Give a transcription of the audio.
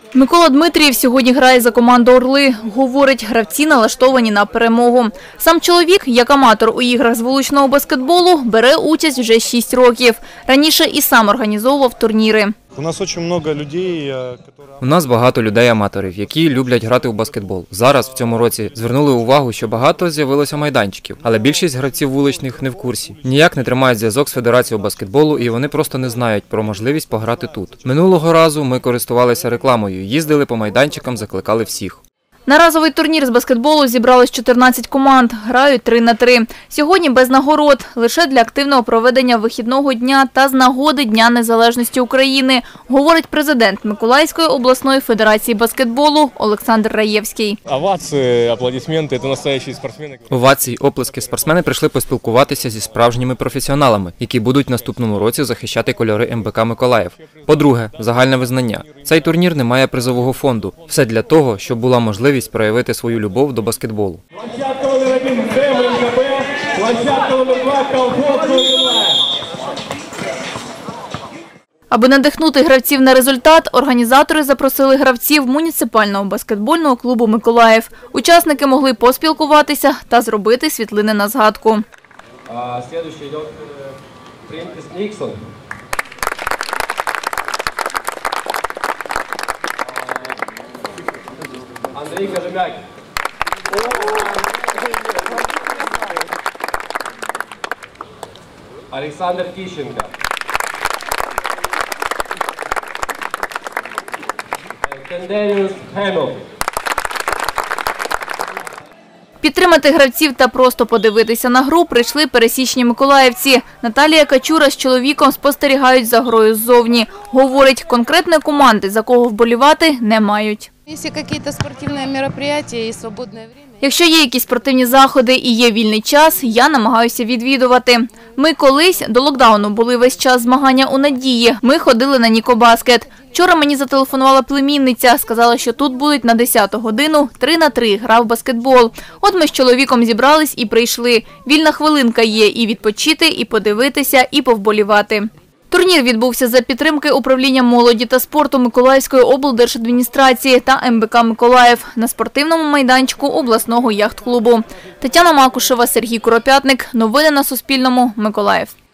Микола Дмитрієв сьогодні грає за команду «Орли». Говорить, гравці налаштовані на перемогу. Сам чоловік, як аматор у іграх з вуличного баскетболу, бере участь вже 6 років. Раніше і сам організовував турніри. У нас багато людей-аматорів, які люблять грати у баскетбол. Зараз, в цьому році, звернули увагу, що багато з'явилося майданчиків. Але більшість гравців вуличних не в курсі. Ніяк не тримають зв'язок з Федерацією баскетболу і вони просто не знають про можливість пограти тут. Минулого разу ми користувалися рекламою, їздили по майданчикам, закликали всіх. На разовий турнір з баскетболу зібралось 14 команд, грають 3 на 3. Сьогодні без нагород, лише для активного проведення вихідного дня та з нагоди Дня Незалежності України, говорить президент Миколаївської обласної федерації баскетболу Олександр Раєвський. Овації, аплодисменти – це настоящі спортсмени. Овації, оплески. Спортсмени прийшли поспілкуватися зі справжніми професіоналами, які будуть в наступному році захищати кольори МБК Миколаїв. По-друге, загальне визнання. Цей турнір не має призового фонду. Все для того, щоб була можливість проявити свою любов до баскетболу. Площадка номер 1 МГБ, площадка номер 2 колхоз Миколаїв. Аби надихнути гравців на результат, організатори запросили гравців муніципального баскетбольного клубу «Миколаїв». Учасники могли поспілкуватися та зробити світлини на згадку. Слідуючий йде Принцес Ніксон. Андрій Кожем'якін. Олександр Тищенко. Кендеріус Хемел. Підтримати гравців та просто подивитися на гру прийшли пересічні миколаївці. Наталія Качура з чоловіком спостерігають за грою ззовні. Говорить, конкретної команди, за кого вболівати, не мають. Якщо є якісь спортивні заходи і є вільний час, я намагаюся відвідувати. Ми колись до локдауну були весь час змагання у Надії. Ми ходили на Нікобаскет. Вчора мені зателефонувала племінниця, сказала, що тут будуть на 10-ту годину 3 на 3 гра в баскетбол. От ми з чоловіком зібрались і прийшли. Вільна хвилинка є і відпочити, і подивитися, і повболівати. Турнір відбувся за підтримки управління молоді та спорту Миколаївської облдержадміністрації та МБК Миколаїв на спортивному майданчику обласного яхт-клубу. Тетяна Макушева, Сергій Куропятник. Новини на Суспільному. Миколаїв.